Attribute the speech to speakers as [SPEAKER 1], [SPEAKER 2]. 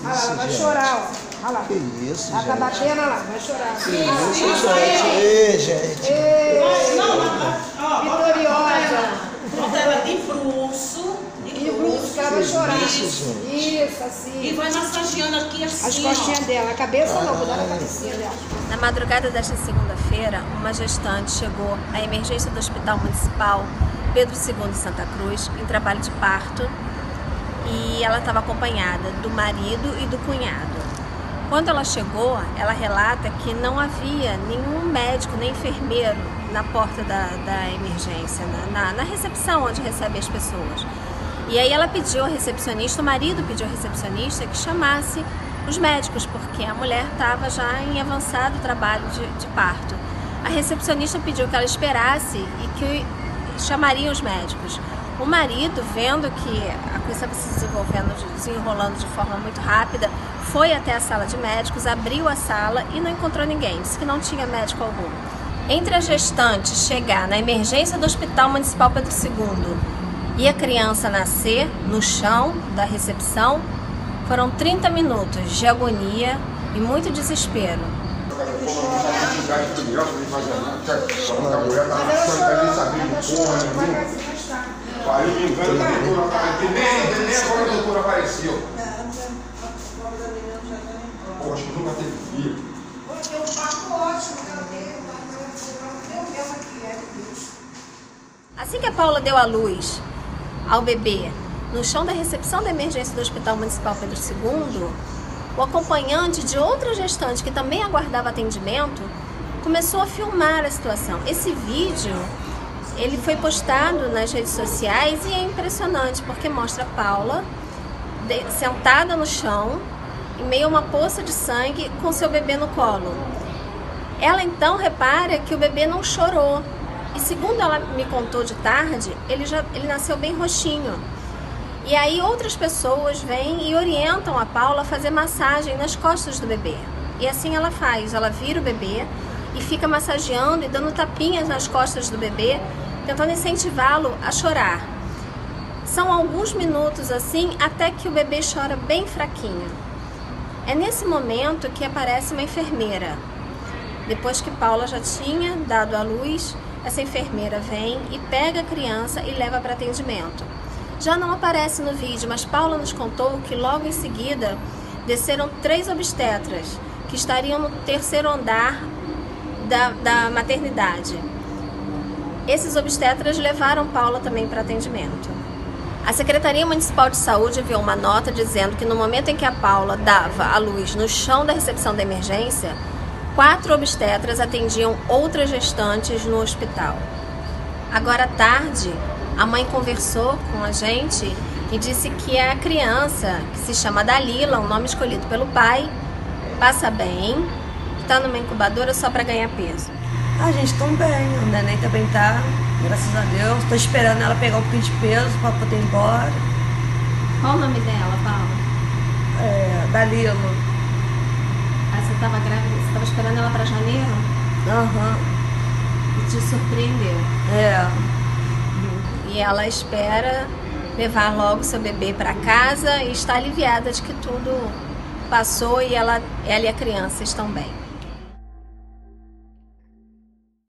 [SPEAKER 1] Olha lá, ela vai chorar, ó. Olha lá.
[SPEAKER 2] Que isso,
[SPEAKER 1] ela
[SPEAKER 2] gente.
[SPEAKER 1] tá batendo, olha lá, vai chorar.
[SPEAKER 2] Que isso, gente. Ei, gente.
[SPEAKER 1] Vitoriosa.
[SPEAKER 3] Bota ela de bruço.
[SPEAKER 1] E o bruxo, que ela vai chorar.
[SPEAKER 2] Isso, gente.
[SPEAKER 1] Isso, assim.
[SPEAKER 3] E vai massageando aqui assim,
[SPEAKER 1] As costinhas dela, a cabeça não, vou dar a cabecinha dela.
[SPEAKER 4] Na madrugada desta segunda-feira, uma gestante chegou à emergência do Hospital Municipal Pedro II de Santa Cruz em trabalho de parto e ela estava acompanhada do marido e do cunhado. Quando ela chegou, ela relata que não havia nenhum médico nem enfermeiro na porta da emergência, na recepção onde recebe as pessoas. E aí ela pediu ao recepcionista, o marido pediu ao recepcionista que chamasse os médicos, porque a mulher estava já em avançado trabalho de parto. A recepcionista pediu que ela esperasse e que chamaria os médicos. O marido, vendo que a coisa estava se desenrolando de forma muito rápida, foi até a sala de médicos, abriu a sala e não encontrou ninguém, disse que não tinha médico algum. Entre a gestante chegar na emergência do Hospital Municipal Pedro II e a criança nascer no chão da recepção, foram 30 minutos de agonia e muito desespero. Assim que a Paula deu à luz ao bebê no chão da recepção da emergência do Hospital Municipal Pedro II, o acompanhante de outra gestante que também aguardava atendimento começou a filmar a situação. Esse vídeo ele foi postado nas redes sociais e é impressionante porque mostra a Paula sentada no chão, em meio a uma poça de sangue, com seu bebê no colo. Ela então repara que o bebê não chorou. E segundo ela me contou de tarde, ele nasceu bem roxinho. E aí outras pessoas vêm e orientam a Paula a fazer massagem nas costas do bebê. E assim ela faz, ela vira o bebê e fica massageando e dando tapinhas nas costas do bebê, tentando incentivá-lo a chorar. São alguns minutos assim, até que o bebê chora bem fraquinho. É nesse momento que aparece uma enfermeira. Depois que Paula já tinha dado à luz, essa enfermeira vem e pega a criança e leva para atendimento. Já não aparece no vídeo, mas Paula nos contou que logo em seguida desceram 3 obstetras que estariam no 3º andar da maternidade. Esses obstetras levaram Paula também para atendimento. A Secretaria Municipal de Saúde enviou uma nota dizendo que no momento em que a Paula dava à luz no chão da recepção da emergência, 4 obstetras atendiam outras gestantes no hospital. Agora à tarde, a mãe conversou com a gente e disse que a criança, que se chama Dalila, um nome escolhido pelo pai, passa bem, está numa incubadora só para ganhar peso.
[SPEAKER 5] A gente tá bem, o neném também tá, graças a Deus. Tô esperando ela pegar um pouquinho de peso para poder ir embora.
[SPEAKER 4] Qual o nome dela, Paula?
[SPEAKER 5] Dalila.
[SPEAKER 4] Você estava grávida, você estava esperando ela para janeiro?
[SPEAKER 5] Aham.
[SPEAKER 4] E te surpreendeu?
[SPEAKER 5] É.
[SPEAKER 4] E ela espera levar logo seu bebê para casa e está aliviada de que tudo passou e ela e a criança estão bem.